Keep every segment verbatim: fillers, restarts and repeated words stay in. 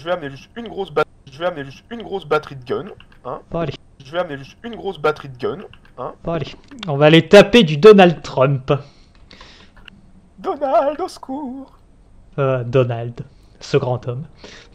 vais amener juste une grosse batterie. Je vais amener juste une grosse batterie de gun. Hein. Bon, allez. Je vais amener juste une grosse batterie de gun. Hein. Bon, allez. On va aller taper du Donald Trump. Donald, au secours. Euh, Donald. Ce grand homme.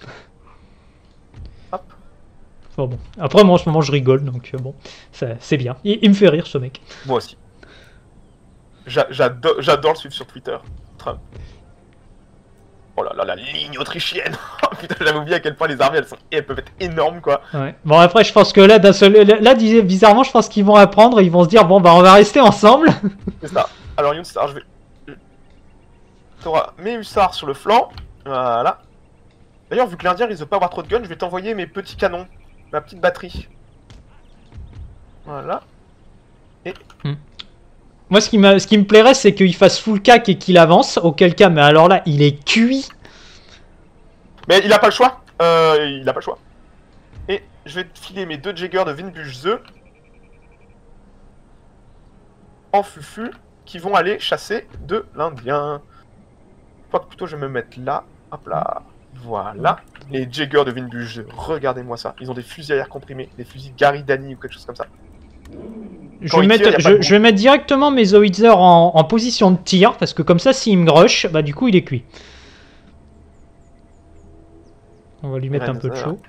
Hop. Bon, bon. Après, moi, en ce moment, je rigole, donc euh, bon. C'est bien. Il, il me fait rire, ce mec. Moi aussi. J'adore le suivre sur Twitter. Trump. Oh là là, la ligne autrichienne. Putain, j'avais oublié à quel point les armées, elles, sont, elles peuvent être énormes, quoi. Ouais. Bon, après, je pense que là, d'un seul... Là, bizarrement, je pense qu'ils vont apprendre et ils vont se dire, bon, bah, on va rester ensemble. C'est ça. Alors, Younstar, je vais... T'auras mes hussards sur le flanc. Voilà. D'ailleurs, vu que l'Indien risque de pas avoir trop de guns, je vais t'envoyer mes petits canons. Ma petite batterie. Voilà. Et... Hmm. Moi, ce qui, ce qui me plairait, c'est qu'il fasse full cac et qu'il avance. Auquel cas, mais alors là, il est cuit. Mais il a pas le choix. Euh, il a pas le choix. Et je vais te filer mes deux Jaeger de Winbush en fufu qui vont aller chasser de l'Indien. Quoi que plutôt je vais me mettre là. Hop là. Voilà. Les Jaeger de Winbush, regardez-moi ça. Ils ont des fusils à air comprimé, des fusils Garidani ou quelque chose comme ça. Je vais, mettre, tire, je, je vais mettre directement mes Howitzer en, en position de tir, parce que comme ça, s'il me rush, bah du coup, il est cuit. On va lui mettre un peu de chaud.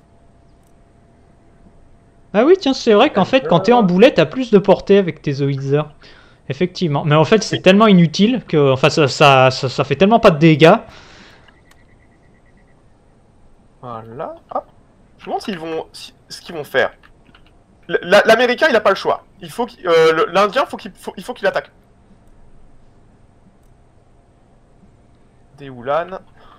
Ah oui, tiens, c'est vrai qu'en fait, quand t'es en boulet, t'as plus de portée avec tes Howitzer. Effectivement. Mais en fait, c'est tellement inutile que... Enfin, ça, ça, ça, ça fait tellement pas de dégâts. Voilà. Hop. Je me demande s'ils vont... ce qu'ils vont faire. L'Américain, il a pas le choix. Il faut euh, l'Indien, faut qu'il faut, il faut qu'il attaque. Des Ulan.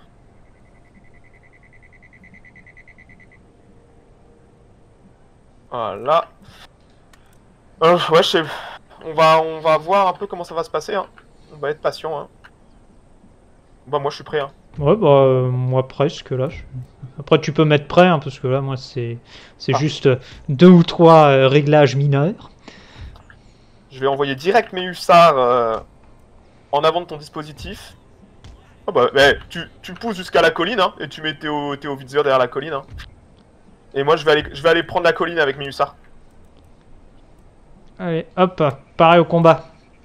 Voilà. Euh, ouais, je sais. On va, on va voir un peu comment ça va se passer. Hein. On va être patient. Hein. Bah moi, je suis prêt. Hein. Ouais, bah euh, moi presque là. Je... Après, tu peux mettre prêt, hein, parce que là, moi, c'est c'est ah. juste deux ou trois euh, réglages mineurs. Je vais envoyer direct mes hussards euh, en avant de ton dispositif. Oh bah, bah tu, tu pousses jusqu'à la colline, hein, et tu mets tes Howitzer derrière la colline. Hein. Et moi, je vais, aller, je vais aller prendre la colline avec mes hussards. Allez, hop, pareil au combat.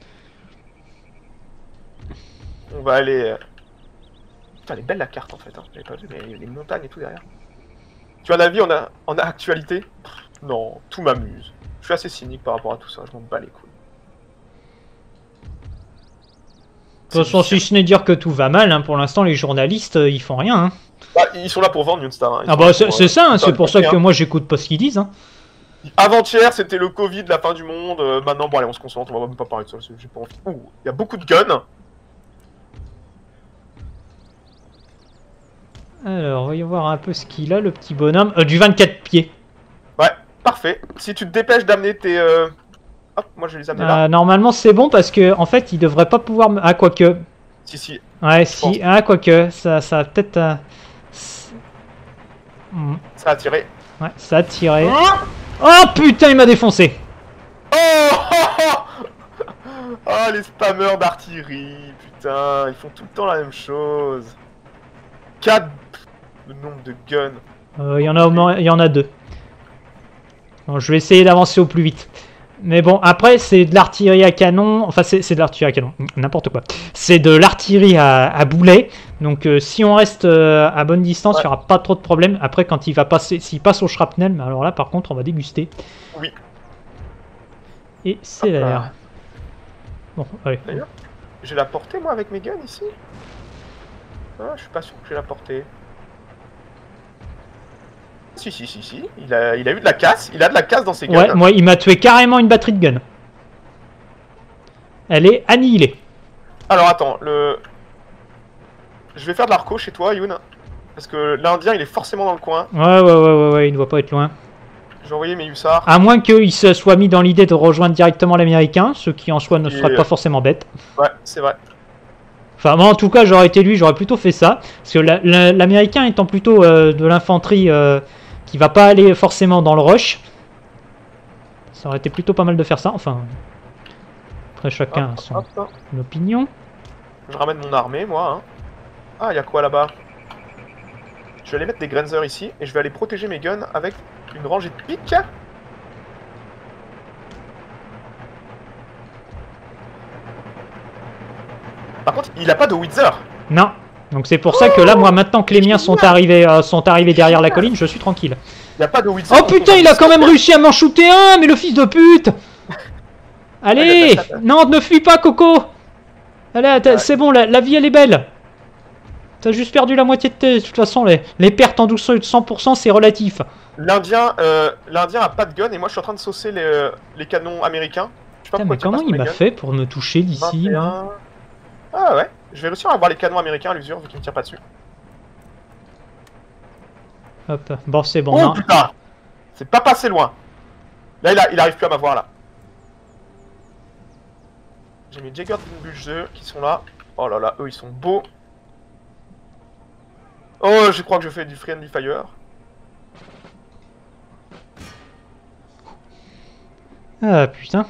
On va aller... Putain, elle est belle la carte en fait, hein. J'avais pas vu, mais il y a les montagnes et tout derrière. Tu as un avis en, a... en actualité? Non, tout m'amuse. Je suis assez cynique par rapport à tout ça, je m'en bats les couilles. De toute façon, si ce n'est dire que tout va mal, hein, pour l'instant, les journalistes, euh, ils font rien. Hein. Bah, ils sont là pour vendre Younstar. Hein. Ah bah c'est euh, ça, hein, c'est pour ça que moi j'écoute pas ce qu'ils disent. Hein. Avant-hier, c'était le Covid, la fin du monde. Euh, maintenant, bon allez, on se concentre, on va même pas parler de ça, j'ai pas envie. Ouh, il y a beaucoup de guns. Alors, voyons voir un peu ce qu'il a, le petit bonhomme. Euh, du vingt-quatre pieds. Ouais, parfait. Si tu te dépêches d'amener tes... Euh... Hop, moi je vais les amener là. Euh, normalement, c'est bon parce que en fait, il devrait pas pouvoir... Me... Ah, quoique... Si, si. Ouais, si. Ah, quoique. Ça, ça a peut-être... Euh... Mm. Ça a tiré. Ouais, ça a tiré. Oh, oh putain, il m'a défoncé. Oh, oh, oh, oh les spammers d'artillerie. Putain, ils font tout le temps la même chose. quatre le nombre de guns. Il euh, y en a au moins, il y en a deux. Bon, je vais essayer d'avancer au plus vite. Mais bon, après, c'est de l'artillerie à canon. Enfin, c'est de l'artillerie à canon. N'importe quoi. C'est de l'artillerie à, à boulet. Donc, euh, si on reste euh, à bonne distance, il ouais. n'y aura pas trop de problème. Après, quand il va passer, s'il passe au shrapnel, mais alors là, par contre, on va déguster. Oui. Et c'est l'air. Bon, allez. D'ailleurs, j'ai la portée, moi, avec mes guns ici. Ah, je suis pas sûr que j'ai la portée. Si, si, si, si. Il a, il a eu de la casse. Il a de la casse dans ses guns. Ouais, moi, il m'a tué carrément une batterie de gun. Elle est annihilée. Alors, attends. Le... Je vais faire de l'arco chez toi, Youn. Parce que l'Indien, il est forcément dans le coin. Ouais, ouais, ouais, ouais, ouais. Il ne doit pas être loin. Je vais envoyer mes hussards. À moins qu'il se soit mis dans l'idée de rejoindre directement l'Américain, ce qui en soi ne serait pas forcément bête. Ouais, c'est vrai. Enfin, moi, en tout cas, j'aurais été lui, j'aurais plutôt fait ça. Parce que l'Américain étant plutôt euh, de l'infanterie euh, qui va pas aller forcément dans le rush, ça aurait été plutôt pas mal de faire ça. Enfin, après, chacun hop, a son hop, hop. opinion. Je ramène mon armée, moi. Hein. Ah, il y a quoi là-bas? Je vais aller mettre des Grenzer ici, et je vais aller protéger mes guns avec une rangée de piques. Par contre, il a pas de Wither. Non. Donc c'est pour ça que là, moi, maintenant que les miens sont arrivés, euh, sont arrivés derrière la colline, je suis tranquille. Il a pas de Wither. Oh putain, il a quand même réussi à m'en shooter un, mais le fils de pute. Allez, non, ne fuis pas, Coco. Allez, ouais. C'est bon, la, la vie, elle est belle. T'as juste perdu la moitié de tes... De toute façon, les, les pertes en douze cent pour cent, c'est relatif. L'Indien euh, l'Indien a pas de gun, et moi, je suis en train de saucer les, euh, les canons américains. Je sais pas putain, mais comment il m'a fait pour me toucher d'ici? Ah ouais, je vais réussir à avoir les canons américains à l'usure, vu qu'il me tire pas dessus. Hop, bon, c'est bon. Oh non. putain, c'est pas passé loin. Là, il, a, il arrive plus à m'avoir, là. J'ai mes Jagger Bulge qui sont là. Oh là là, eux, ils sont beaux. Oh, je crois que je fais du Friendly Fire. Ah putain.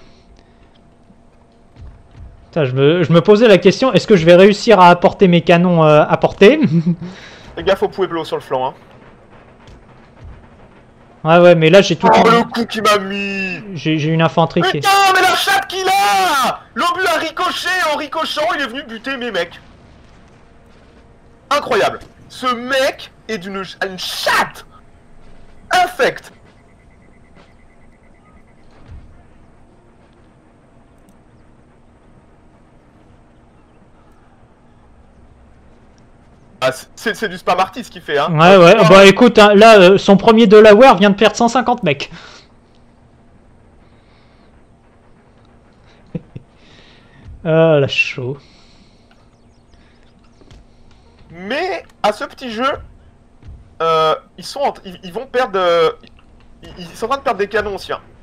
Putain, je me, je me posais la question, est-ce que je vais réussir à apporter mes canons euh, à portée? Fais gaffe au Pueblo sur le flanc, hein. Ouais, ouais, mais là j'ai tout... Oh, le coup qu'il m'a mis. J'ai une infanterie qui est... Putain, mais la chatte qu'il a. L'obus a ricoché, en ricochant, il est venu buter mes mecs. Incroyable. Ce mec est d'une une chatte infecte. Ah, c'est du spam artiste ce qu'il fait, hein. Ouais, ouais, bah oh, écoute, hein, là, euh, son premier Delaware vient de perdre cent cinquante mecs. Ah, la chaud. Mais, à ce petit jeu, euh, ils sont en, ils, ils vont perdre... Euh, ils, ils sont en train de perdre des canons aussi, hein.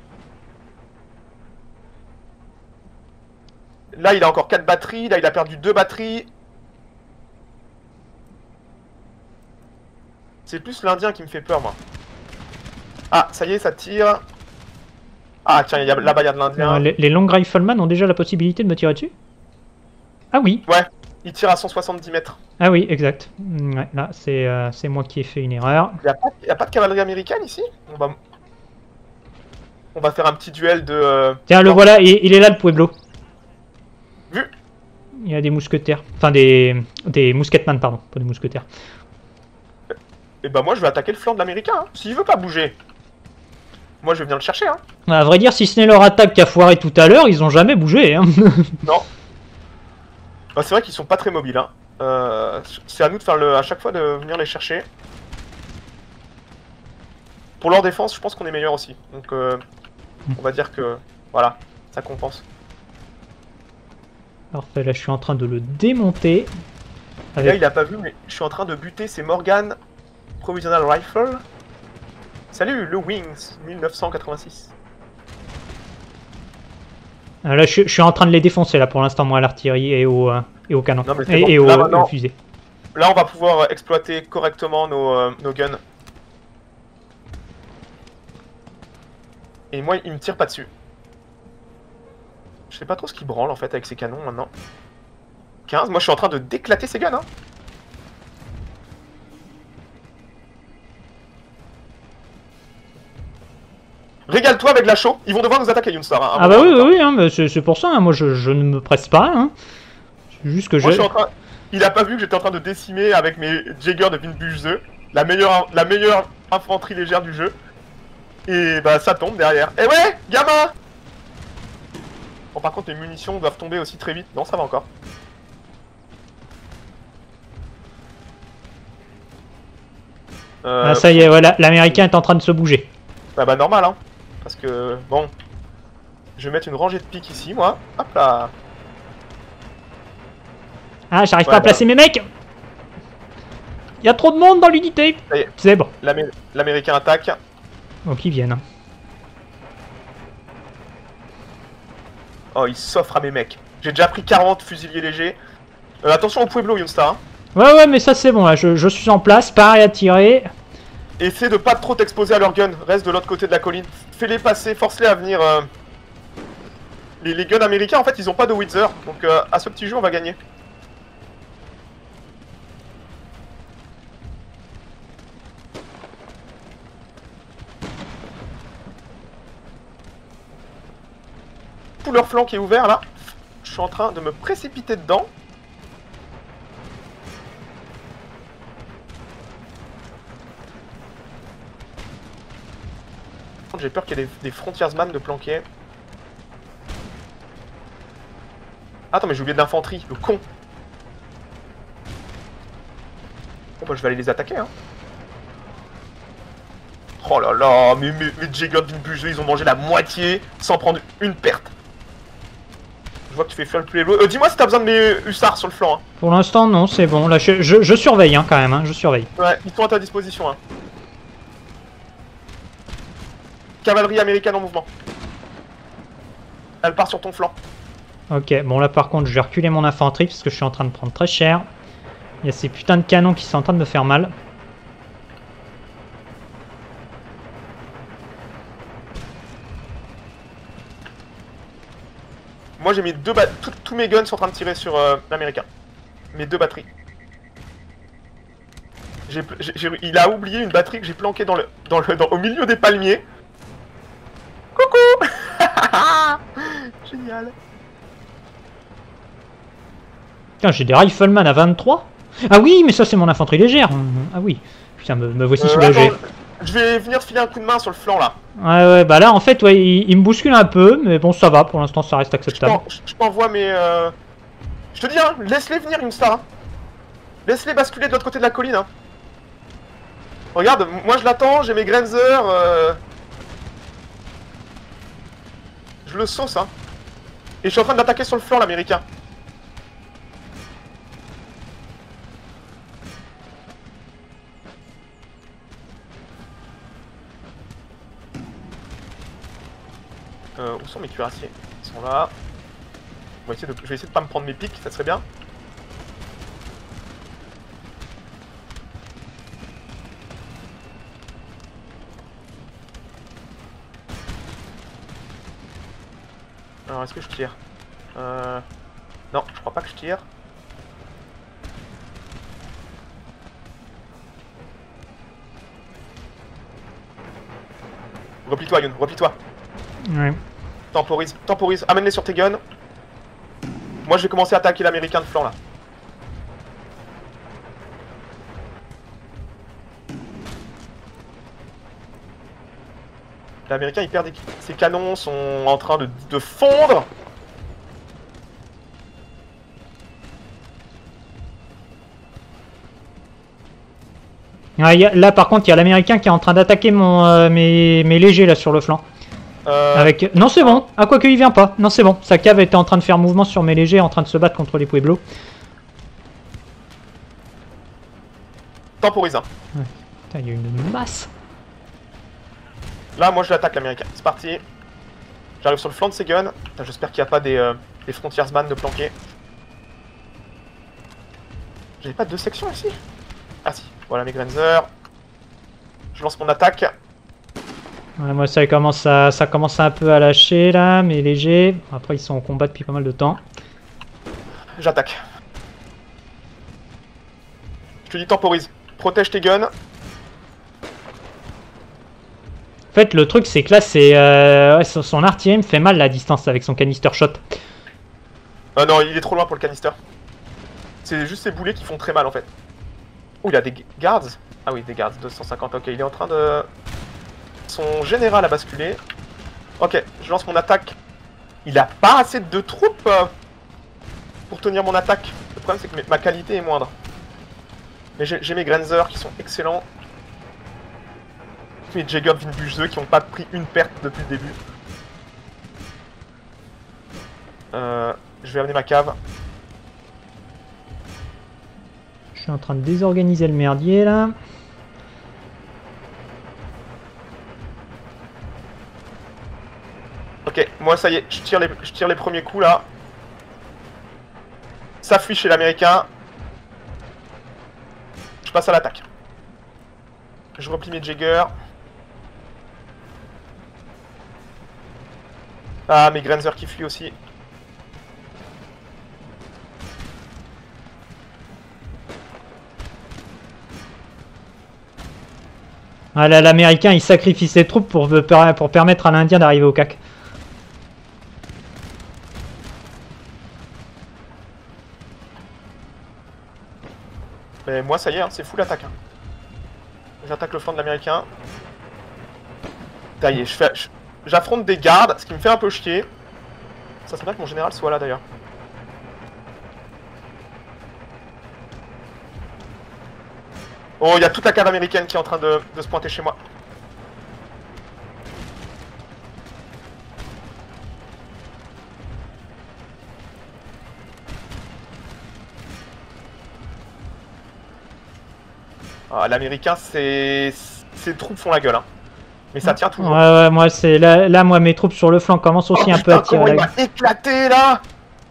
Là, il a encore quatre batteries, là, il a perdu deux batteries. C'est plus l'Indien qui me fait peur, moi. Ah, ça y est, ça tire. Ah, tiens, là-bas, il y a de l'Indien. Les, les long riflemen ont déjà la possibilité de me tirer dessus? Ah oui. Ouais, il tire à cent soixante-dix mètres. Ah oui, exact. Ouais, là, c'est euh, moi qui ai fait une erreur. Il n'y a, a pas de cavalerie américaine ici? On va... On va faire un petit duel de... Euh... Tiens, le voilà, il, il est là, le Pueblo. Vu. Il y a des mousquetaires. Enfin, des, des mousquetman, pardon, pas des mousquetaires. Et bah moi je vais attaquer le flanc de l'américain, hein. S'il veut pas bouger, moi je vais venir le chercher, hein. À vrai dire, si ce n'est leur attaque qui a foiré tout à l'heure, ils ont jamais bougé, hein. Non. Bah, c'est vrai qu'ils sont pas très mobiles, hein. Euh, c'est à nous de faire le, à chaque fois de venir les chercher. Pour leur défense, je pense qu'on est meilleur aussi. Donc euh, on va dire que voilà, ça compense. Parfait, là je suis en train de le démonter. Avec... Là il a pas vu, mais je suis en train de buter ces Morgan Provisional Rifle. Salut, le Wings mille neuf cent quatre-vingt-six. Ah, là, je, je suis en train de les défoncer là pour l'instant, moi, à l'artillerie et au euh, et au canon. Non, et, bon. et au, là, maintenant, au fusée. Là, on va pouvoir exploiter correctement nos, euh, nos guns. Et moi, il me tire pas dessus. Je sais pas trop ce qu'il branle en fait avec ses canons maintenant. quinze, moi je suis en train de déclater ses guns, hein. Régale-toi avec la chaux, ils vont devoir nous attaquer, Yoonstar. Hein, ah bah oui, oui, oui, hein, c'est pour ça, hein. Moi je, je ne me presse pas. Hein. C'est juste que moi, je... je suis en train... Il a pas vu que j'étais en train de décimer avec mes Jagger de Windbüchse, la meilleure, la meilleure infanterie légère du jeu. Et bah ça tombe derrière. Eh ouais, gamin. Bon par contre les munitions doivent tomber aussi très vite. Non, ça va encore. Euh... Ah ça y est, voilà, l'américain est en train de se bouger. Bah bah normal hein. Parce que, bon, je vais mettre une rangée de piques ici, moi. Hop là. Ah, j'arrive ouais, pas à placer bah... mes mecs. Il y a trop de monde dans l'unité. C'est bon. L'américain attaque. Oh, qu'ils viennent. Oh, il s'offre à mes mecs. J'ai déjà pris quarante fusiliers légers. Euh, attention au Pueblo, Yoonstar. Hein. Ouais, ouais, mais ça c'est bon, là. Je, je suis en place, pareil à tirer. Essaie de pas trop t'exposer à leur gun, reste de l'autre côté de la colline. Fais-les passer, force-les à venir. Euh... Les, les guns américains, en fait, ils ont pas de Wither, donc euh, à ce petit jeu, on va gagner. tout leur flanc qui est ouvert là. Je suis en train de me précipiter dedans. J'ai peur qu'il y ait des, des frontiersman de planquer. Attends, mais j'ai oublié de l'infanterie, le con. Bon bah je vais aller les attaquer hein. Oh là là, mais mes, mes Jaeger Winbuse, ils ont mangé la moitié sans prendre une perte. Je vois que tu fais faire le plus euh, dis-moi si t'as besoin de mes hussards sur le flanc. Hein. Pour l'instant, non, c'est bon. Là, je, je, je surveille hein, quand même, hein, je surveille. Ouais, ils sont à ta disposition. Hein. Cavalerie américaine en mouvement. Elle part sur ton flanc. Ok, bon là par contre, je vais reculer mon infanterie parce que je suis en train de prendre très cher. Il y a ces putains de canons qui sont en train de me faire mal. Moi j'ai mis deux ba... Tous mes guns sont en train de tirer sur euh, l'américain. Mes deux batteries. J'ai, j'ai, il a oublié une batterie que j'ai planquée dans le, dans le, dans, au milieu des palmiers. Coucou. Génial. Putain, j'ai des riflemen à vingt-trois. Ah oui, mais ça c'est mon infanterie légère. Ah oui. Putain, me, me voici euh, soulagé. Attends, je vais venir te filer un coup de main sur le flanc là. Ouais, ouais, bah là en fait, ouais, il, il me bouscule un peu, mais bon, ça va, pour l'instant ça reste acceptable. Je t'envoie mes. Euh... Je te dis, hein, laisse-les venir, une star. Hein. Laisse-les basculer de l'autre côté de la colline. Hein. Regarde, moi je l'attends, j'ai mes Grenzer. Euh... Je le sauce, hein. Et je suis en train d'attaquer sur le flanc l'américain. Euh, où sont mes cuirassiers? Ils sont là. On va essayer de... Je vais essayer de pas me prendre mes pics, ça serait bien. Alors est-ce que je tire? Euh... Non, je crois pas que je tire. Replie-toi Youn, replie-toi. Ouais. Temporise, temporise, amène-les sur tes guns. Moi je vais commencer à attaquer l'américain de flanc là. L'américain il perd des... Ses canons sont en train de, de fondre. Ah, y a, là par contre il y a l'américain qui est en train d'attaquer mon euh, mes, mes légers là sur le flanc. Euh... Avec... Non c'est bon, ah quoique il vient pas, non c'est bon, sa cave était en train de faire mouvement sur mes légers en train de se battre contre les Pueblos. Temporise. Hein. Ouais. Putain, il y a une masse. Là moi je l'attaque l'américain, c'est parti. J'arrive sur le flanc de ses guns, j'espère qu'il n'y a pas des, euh, des frontiersman de planquer. J'avais pas deux sections ici? Ah si, voilà mes Grenzer. Je lance mon attaque. Ouais, moi ça commence, à, ça commence un peu à lâcher là, mais léger. Après ils sont en combat depuis pas mal de temps. J'attaque. Je te dis temporise. Protège tes guns. En fait le truc c'est que là c'est... Euh, ouais, son artillerie me fait mal la distance avec son canister shot. Euh non, il est trop loin pour le canister. C'est juste ces boulets qui font très mal en fait. Oh il a des guards. Ah oui des guards, deux cent cinquante, ok il est en train de... Son général a basculé. Ok, je lance mon attaque. Il a pas assez de troupes euh, pour tenir mon attaque. Le problème c'est que ma qualité est moindre. Mais j'ai mes Grenzer qui sont excellents. Mes Jaeger Winbuse qui n'ont pas pris une perte depuis le début. Euh, je vais amener ma cave. Je suis en train de désorganiser le merdier là. Ok, moi ça y est, je tire les, je tire les premiers coups là. Ça fuit chez l'américain. Je passe à l'attaque. Je replie mes Jaeger. Ah, mes Grenzer qui fuient aussi. Ah là, l'américain il sacrifie ses troupes pour, pour permettre à l'Indien d'arriver au C A C. Mais moi, ça y est, hein, c'est fou l'attaque. Hein. J'attaque le flanc de l'américain. Ça y est, je fais... j'affronte des gardes, ce qui me fait un peu chier. Ça serait bien que mon général soit là d'ailleurs. Oh, il y a toute la cave américaine qui est en train de, de se pointer chez moi. Ah, l'américain, c'est... ses troupes font la gueule, hein. Mais ça tient toujours. Ouais, ouais, moi, c'est là, là, moi, mes troupes sur le flanc commencent aussi oh, un putain, peu à tirer. Il m'a éclaté, là.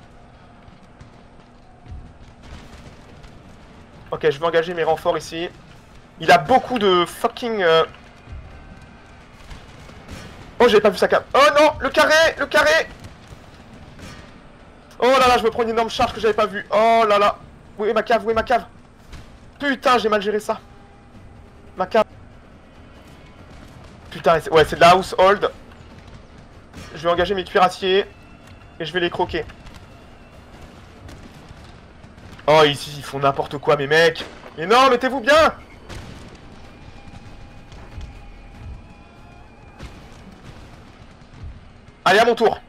Ok, je vais engager mes renforts ici. Il a beaucoup de fucking... Euh... Oh, j'ai pas vu sa cave. Oh non, le carré, le carré. Oh là là, je me prends une énorme charge que j'avais pas vue. Oh là là. Où est ma cave, où est ma cave? Putain, j'ai mal géré ça. Ma cave. Putain, ouais, c'est de la household. Je vais engager mes cuirassiers. Et je vais les croquer. Oh, ici, ils font n'importe quoi, mes mecs. Mais non, mettez-vous bien. Allez, à mon tour.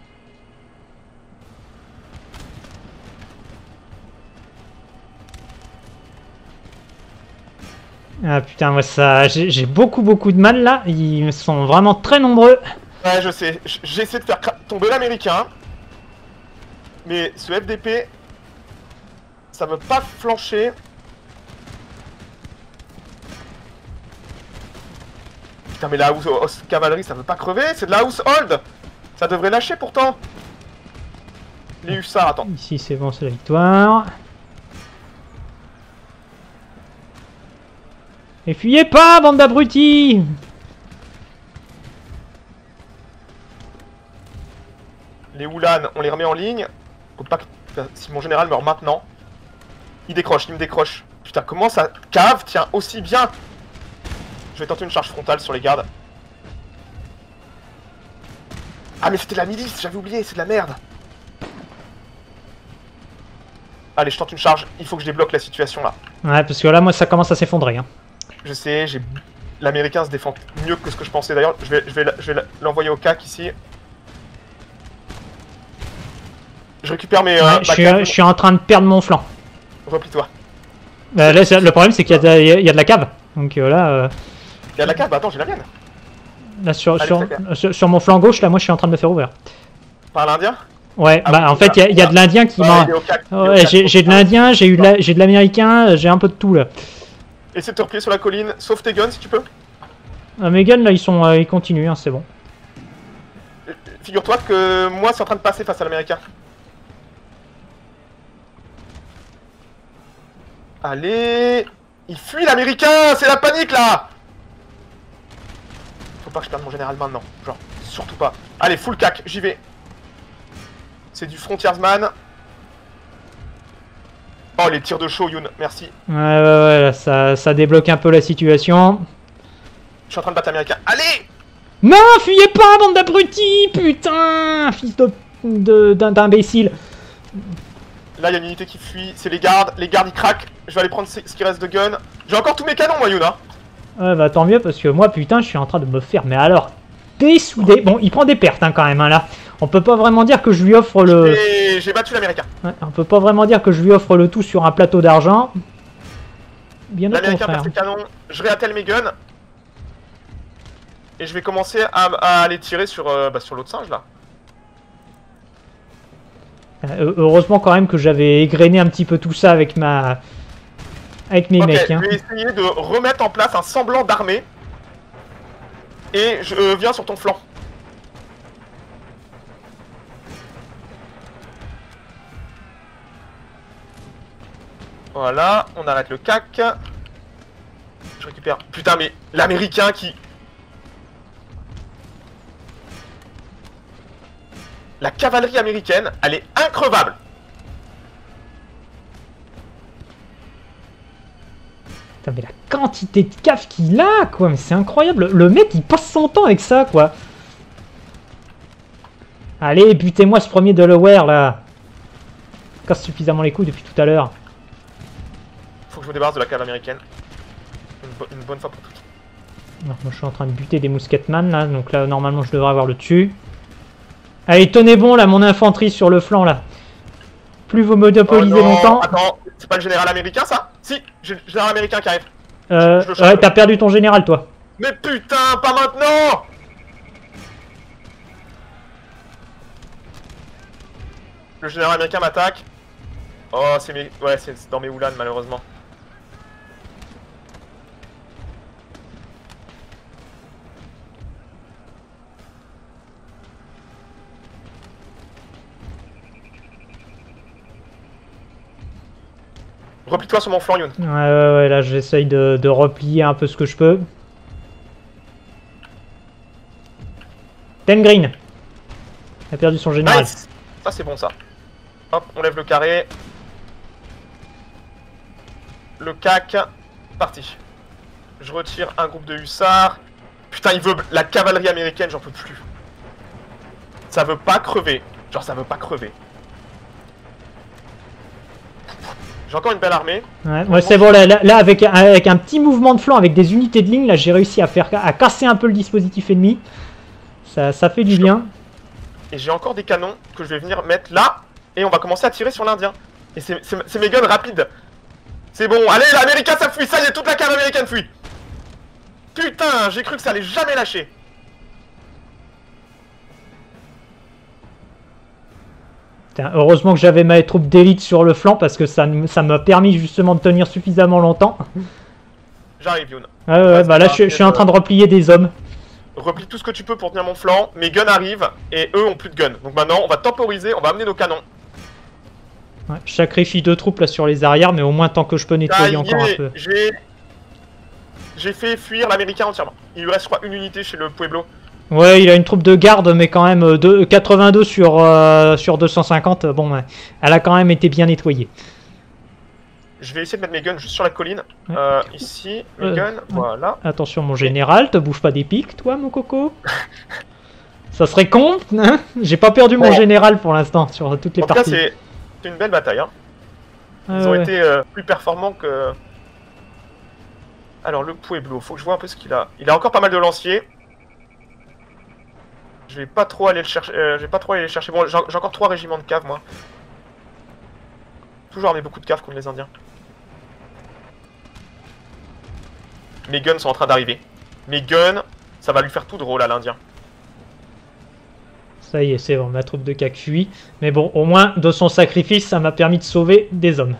Ah putain, moi ça, j'ai beaucoup beaucoup de mal là, ils sont vraiment très nombreux. Ouais, je sais, j'essaie de faire tomber l'américain. Mais ce F D P, ça veut pas flancher. Putain, mais la house, house cavalerie, ça veut pas crever, c'est de la household. Ça devrait lâcher pourtant. Les hussards, attends. Ici c'est bon, c'est la victoire. Et fuyez pas, bande d'abrutis! Les Oulan, on les remet en ligne. Faut pas que... Si mon général meurt maintenant. Il décroche, il me décroche. Putain, comment ça cave tient aussi bien? Je vais tenter une charge frontale sur les gardes. Ah mais c'était la milice, j'avais oublié, c'est de la merde. Allez, je tente une charge, il faut que je débloque la situation là. Ouais, parce que là, moi, ça commence à s'effondrer. Hein. Je sais, j'ai... L'américain se défend mieux que ce que je pensais d'ailleurs. Je vais, je vais, je vais l'envoyer au C A C ici. Je récupère mes... Euh, ouais, je, suis, je suis en train de perdre mon flanc. Replie-toi. Euh, là, le problème, c'est qu'il y, y a de la cave. Donc euh, là... Euh... Il y a de la cave, bah attends, j'ai la mienne. Là, sur, Allez, sur, sur, sur mon flanc gauche, là, moi, je suis en train de me faire ouvert. Par l'Indien? Ouais, ah, bah oui, en fait, il y, y a de l'Indien qui m'a... Ouais, j'ai de l'Indien, j'ai eu de l'Américain, j'ai un peu de tout, là. Essaie de te replier sur la colline, sauf tes guns si tu peux. Euh, mes guns, là, ils sont, euh, ils continuent, hein, c'est bon. Figure-toi que moi, c'est en train de passer face à l'Américain. Allez. Il fuit l'Américain. C'est la panique là. Faut pas que je perde mon général maintenant. Genre, surtout pas. Allez, full cac, j'y vais. C'est du frontiersman. Oh, les tirs de chaud, Youn, merci. Ouais, ouais, ouais, là, ça, ça débloque un peu la situation. Je suis en train de battre l'Américain. Allez. Non, fuyez pas, bande d'abrutis. Putain, fils de d'imbécile. Là, il y a une unité qui fuit, c'est les gardes, les gardes ils craquent, je vais aller prendre ce qui reste de gun. J'ai encore tous mes canons, moi, Yuna. Ouais, bah tant mieux, parce que moi, putain, je suis en train de me faire, mais alors, dessouder. Bon, il prend des pertes, hein, quand même, hein, là. On peut pas vraiment dire que je lui offre le... J'ai battu l'Américain. Ouais, on peut pas vraiment dire que je lui offre le tout sur un plateau d'argent. Bien au L'Américain contraire. perd ses canons, je réattelle mes guns. Et je vais commencer à, à aller tirer sur, euh, bah, sur l'autre singe, là. Heureusement quand même que j'avais égrené un petit peu tout ça avec ma... avec mes okay, mecs. Hein. Je vais essayer de remettre en place un semblant d'armée. Et je euh, viens sur ton flanc. Voilà, on arrête le cac. Je récupère... Putain mais l'Américain qui... La cavalerie américaine, elle est increvable. Putain, mais la quantité de caf qu'il a, quoi. Mais c'est incroyable. Le mec, il passe son temps avec ça, quoi. Allez, butez-moi ce premier Delaware, là. Je casse suffisamment les coups depuis tout à l'heure. que je me débarrasse de la cave américaine. Une, bo une bonne fois pour toutes. Alors, moi je suis en train de buter des mousquetman là, donc là normalement je devrais avoir le dessus. Allez, tenez bon là, mon infanterie sur le flanc là. Plus vous monopolisez oh non, longtemps. Attends, c'est pas le général américain ça? Si, j'ai le général américain qui arrive. Euh, ouais, t'as perdu ton général toi. Mais putain, pas maintenant! Le général américain m'attaque. Oh, c'est mes... ouais, c'est dans mes Oulan malheureusement. Replie-toi sur mon flanc, Youn. Ouais, ouais, ouais, là j'essaye de, de replier un peu ce que je peux. Ten Green a perdu son général. Nice. Ça c'est bon ça. Hop, on lève le carré. Le C A C, parti. Je retire un groupe de hussards. Putain, il veut la cavalerie américaine, j'en peux plus. Ça veut pas crever. Genre, ça veut pas crever. J'ai encore une belle armée. Ouais, ouais c'est bon, là, là, là avec, avec un petit mouvement de flanc, avec des unités de ligne, là j'ai réussi à faire à casser un peu le dispositif ennemi. Ça, ça fait du bien. Et j'ai encore des canons que je vais venir mettre là. Et on va commencer à tirer sur l'Indien. Et c'est mes guns rapides. C'est bon, allez, l'Américain ça fuit, ça y est, toute la cave américaine fuit. Putain, j'ai cru que ça allait jamais lâcher. Putain, heureusement que j'avais ma troupe d'élite sur le flanc parce que ça ça m'a permis justement de tenir suffisamment longtemps. J'arrive, Youn. Ouais, ouais, ouais bah là je, je suis en train de replier des hommes. Replie tout ce que tu peux pour tenir mon flanc. Mes guns arrivent et eux ont plus de guns. Donc maintenant, on va temporiser, on va amener nos canons. Ouais, je sacrifie deux troupes là sur les arrières, mais au moins tant que je peux nettoyer encore un peu. J'ai j'ai fait fuir l'Américain entièrement. Il lui reste, je crois, une unité chez le Pueblo. Ouais, il a une troupe de garde, mais quand même de, quatre-vingt-deux sur, euh, sur deux cent cinquante. Bon, ouais, elle a quand même été bien nettoyée. Je vais essayer de mettre mes guns juste sur la colline. Ouais. Euh, ici, mes euh, guns, ouais. Voilà. Attention, mon général, te bouge pas des pics, toi, mon coco. Ça serait con, hein. J'ai pas perdu mon oh. général pour l'instant sur toutes les en parties. En tout cas, c'est une belle bataille. Hein. Ils euh, ont ouais. été euh, plus performants que... Alors, le Pueblo, faut que je vois un peu ce qu'il a. Il a encore pas mal de lanciers. Je vais pas trop aller le chercher. Euh, je vais pas trop aller les chercher. Bon, j'ai encore trois régiments de caves, moi. Toujours armé beaucoup de caves contre les Indiens. Mes guns sont en train d'arriver. Mes guns, ça va lui faire tout drôle à l'Indien. Ça y est, c'est bon, ma troupe de C A C fuit. Mais bon, au moins, de son sacrifice, ça m'a permis de sauver des hommes.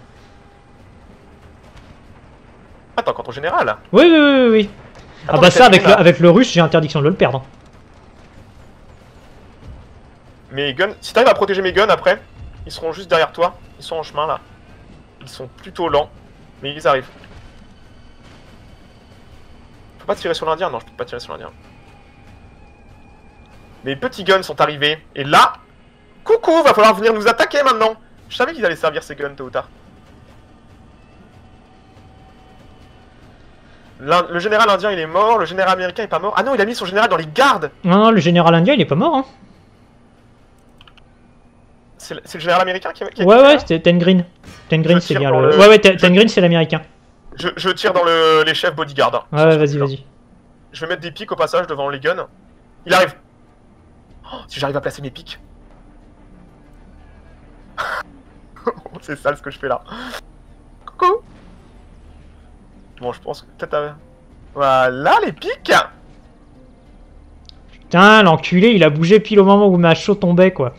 Attends, quand ton général. Oui, oui, oui, oui. Attends, ah bah ça, avec le, avec le russe, j'ai interdiction de le perdre. Mes guns, si t'arrives à protéger mes guns après, ils seront juste derrière toi. Ils sont en chemin là. Ils sont plutôt lents, mais ils arrivent. Je peux pas tirer sur l'Indien? Non, je peux pas tirer sur l'Indien. Mes petits guns sont arrivés. Et là, coucou, va falloir venir nous attaquer maintenant. Je savais qu'ils allaient servir ces guns tôt ou tard. Le général indien il est mort, le général américain est pas mort. Ah non, il a mis son général dans les gardes. Non, non, le général indien il est pas mort. Hein. C'est le, le général américain qui a, qui a Ouais, ouais, c'était Ten Green. Ten Green c'est bien le... le... Ouais, ouais, Ten, Ten Green c'est l'américain. Je, je tire dans le, les chefs bodyguard. Hein, ouais, ouais vas-y, vas-y. Je vais mettre des pics au passage devant les guns. Il arrive. Oh, si j'arrive à placer mes pics. C'est sale ce que je fais là. Coucou. Bon, je pense que peut-être... À... Voilà, les pics. Putain, l'enculé, il a bougé pile au moment où ma chaux tombait, quoi.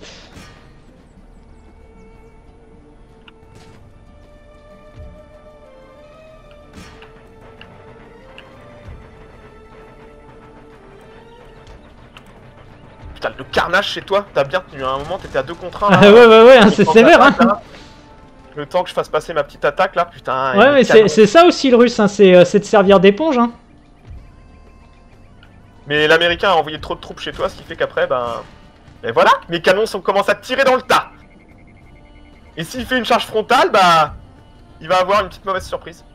Putain, le carnage chez toi, t'as bien tenu. À un moment, t'étais à deux contre un. Ah ouais, ouais, ouais, hein, c'est sévère, hein. Là. Le temps que je fasse passer ma petite attaque là, putain. Ouais, mais c'est ça aussi le russe, hein, c'est euh, de servir d'éponge. Hein. Mais l'américain a envoyé trop de troupes chez toi, ce qui fait qu'après, ben. Et voilà, mes canons sont, commencent à tirer dans le tas. Et s'il fait une charge frontale, bah. Il va avoir une petite mauvaise surprise.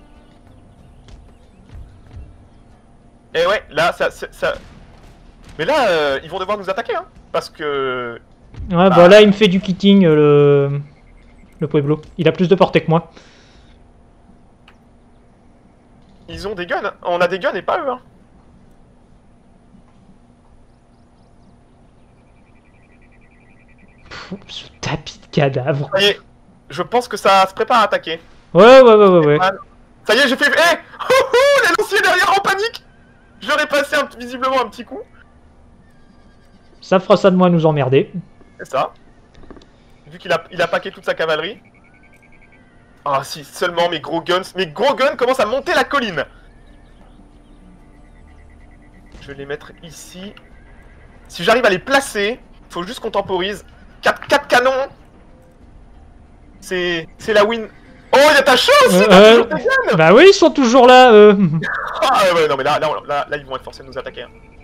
Et ouais, là, ça. ça... Mais là, euh, ils vont devoir nous attaquer, hein. Parce que. Ouais, bah, bah là, il me fait du kitting, le. Le Pueblo. Il a plus de portée que moi. Ils ont des guns. On a des guns et pas eux. Hein. Pff, ce tapis de cadavres. Ça y est, je pense que ça se prépare à attaquer. Ouais, ouais, ouais, ouais, ouais. Ça y est, j'ai fait... Eh oh, oh, les lanciers derrière en panique. J'aurais passé un, visiblement un petit coup. Ça fera ça de moi nous emmerder. C'est ça. Vu qu'il a, il a paqué toute sa cavalerie. Ah si, seulement mes gros guns. Mes gros guns commencent à monter la colline. Je vais les mettre ici. Si j'arrive à les placer, faut juste qu'on temporise. quatre, quatre canons. C'est c'est la win. Oh, il y a ta chance aussi, euh, euh, Bah oui, ils sont toujours là, eux. Ah ouais, non mais là, là, là, là, ils vont être forcés de nous attaquer. Hein.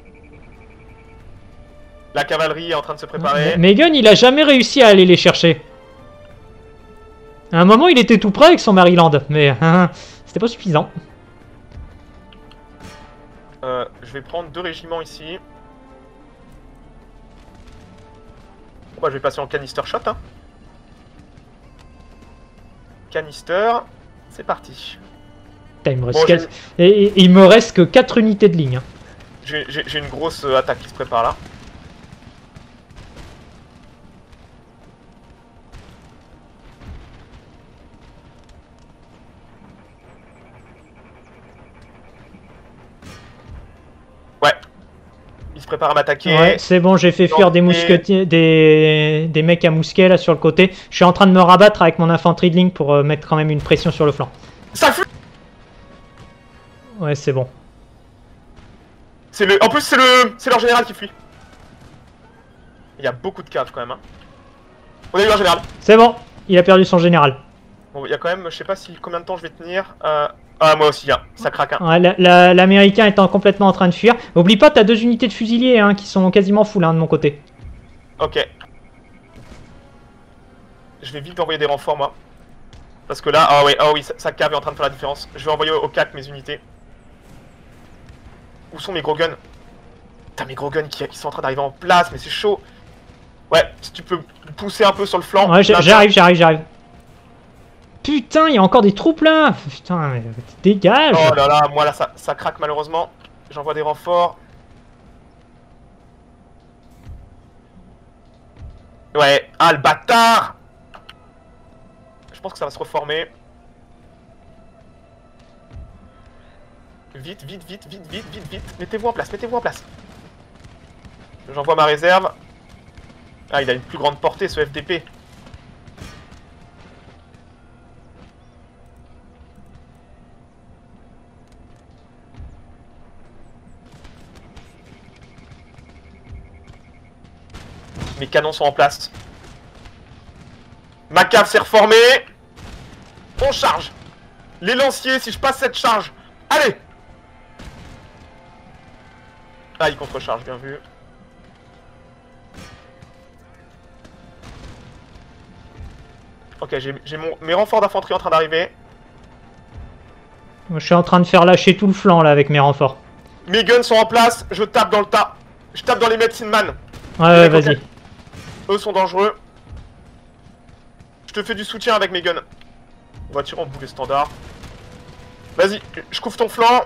La cavalerie est en train de se préparer. Megan, il a jamais réussi à aller les chercher. À un moment, il était tout près avec son Maryland, mais hein, c'était pas suffisant. Euh, je vais prendre deux régiments ici. Bon, bah, je vais passer en canister shot. Hein. Canister, c'est parti. Putain, il me reste bon, quatre... et, et, et il me reste que quatre unités de ligne. Hein. J'ai une grosse euh, attaque qui se prépare là. Ouais. Il se prépare à m'attaquer. Ouais, c'est bon, j'ai fait fuir des mousquetiers, des... des mecs à mousquet là sur le côté. Je suis en train de me rabattre avec mon infanterie de ligne pour euh, mettre quand même une pression sur le flanc. Ça fuit. Ouais, c'est bon. C'est le. En plus, c'est le. C'est leur général qui fuit. Il y a beaucoup de caves quand même. Hein. On a eu un général. C'est bon, il a perdu son général. Bon, il y a quand même, je sais pas si combien de temps je vais tenir. Euh... Ah, moi aussi, hein. Ça craque. Hein. Ouais, l'américain la, étant complètement en train de fuir. Oublie pas, t'as deux unités de fusiliers hein, qui sont quasiment full hein, de mon côté. Ok. Je vais vite envoyer des renforts, moi. Parce que là, ah ouais, ah oui, sa cave est en train de faire la différence. Je vais envoyer au C A C mes unités. Où sont mes gros guns? Putain, mes gros guns qui, qui sont en train d'arriver en place, mais c'est chaud. Ouais, si tu peux pousser un peu sur le flanc. Ouais, j'arrive, j'arrive, j'arrive. Putain, il y a encore des troupes là. Putain, mais dégage. Oh là là, moi là, ça, ça craque malheureusement. J'envoie des renforts. Ouais, ah le bâtard. Je pense que ça va se reformer. Vite, vite, vite, vite, vite, vite, vite. Mettez-vous en place, mettez-vous en place. J'envoie ma réserve. Ah, il a une plus grande portée ce F D P. Mes canons sont en place. Ma cave s'est reformée. On charge. Les lanciers, si je passe cette charge. Allez. Ah, il contre-charge, bien vu. Ok, j'ai mes renforts d'infanterie en train d'arriver. Je suis en train de faire lâcher tout le flanc là avec mes renforts. Mes guns sont en place, je tape dans le tas. Je tape dans les medicine man. Ouais, ouais, vas-y. Eux sont dangereux. Je te fais du soutien avec mes guns. On va tirer en boulet standard. Vas-y, je couvre ton flanc.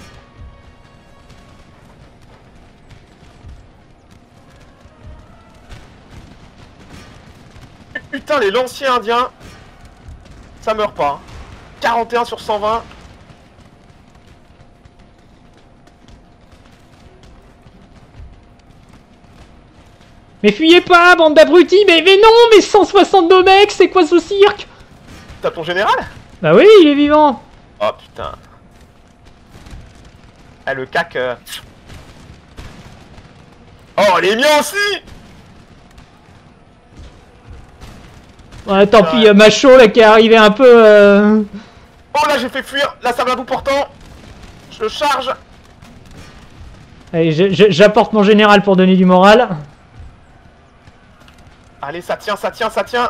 Putain, les lanciers indiens. Ça meurt pas. Hein. quarante et un sur cent vingt. Mais fuyez pas, bande d'abrutis. Mais, mais non, mais cent soixante-deux mecs, c'est quoi ce cirque? T'as ton général? Bah oui, il est vivant. Oh putain. Ah, le C A C... Euh... Oh, les miens aussi. Ouais, tant pis, il y a Macho là qui est arrivé un peu... Euh... Oh là, j'ai fait fuir. Là, ça va vous portant. Je charge. Allez, j'apporte mon général pour donner du moral. Allez, ça tient, ça tient, ça tient.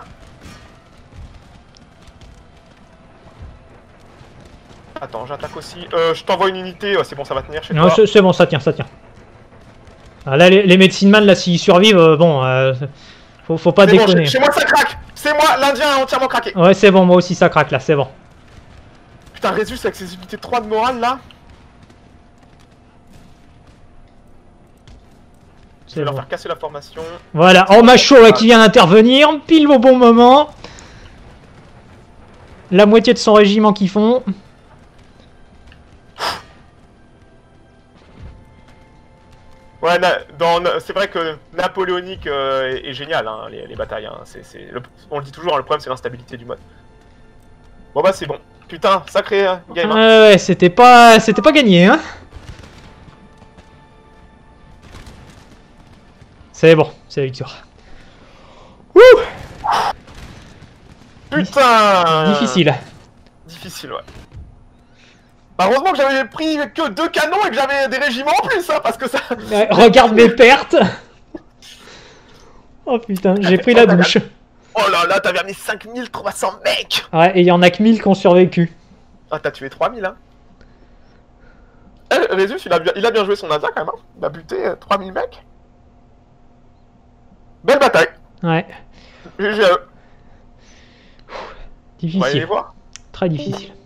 Attends, j'attaque aussi. Euh, je t'envoie une unité. Oh, c'est bon, ça va tenir chez non, toi. C'est bon, ça tient, ça tient. Ah, là, les, les Medicine Man, là, s'ils survivent, euh, bon, euh, faut, faut pas déconner. Bon, chez moi, ça craque. C'est moi, l'Indien a entièrement craqué. Ouais, c'est bon, moi aussi, ça craque, là, c'est bon. Putain, Résus avec ses unités trois de morale là. Je vais C'est leur bon. faire casser la formation. Voilà, oh Macho là, qui vient d'intervenir, pile au bon moment. La moitié de son régiment qui font. Ouais, na- dans- c'est vrai que napoléonique euh, est, est génial, hein, les, les batailles. Hein. C'est, c'est, le, on le dit toujours, hein, le problème c'est l'instabilité du mode. Bon bah c'est bon. Putain, sacré euh, game. Hein. Ouais, ouais, c'était pas, c'était pas gagné, hein. C'est bon, c'est la victoire. Wouh! Putain. Difficile. Difficile, ouais. Bah, heureusement que j'avais pris que deux canons et que j'avais des régiments en plus, hein, parce que ça... Ouais, regarde mes pertes. Oh putain, j'ai pris la douche. Oh là là, t'avais amené cinq mille trois cents mecs. Ouais, et il y en a que mille qui ont survécu. Ah, t'as tué trois mille, hein. Eh, Résus, il a, bien, il a bien joué son Asa, quand même, hein. Il a buté euh, trois mille mecs. Belle bataille. Ouais. G G à eux. On va aller les Difficile. voir. Très difficile.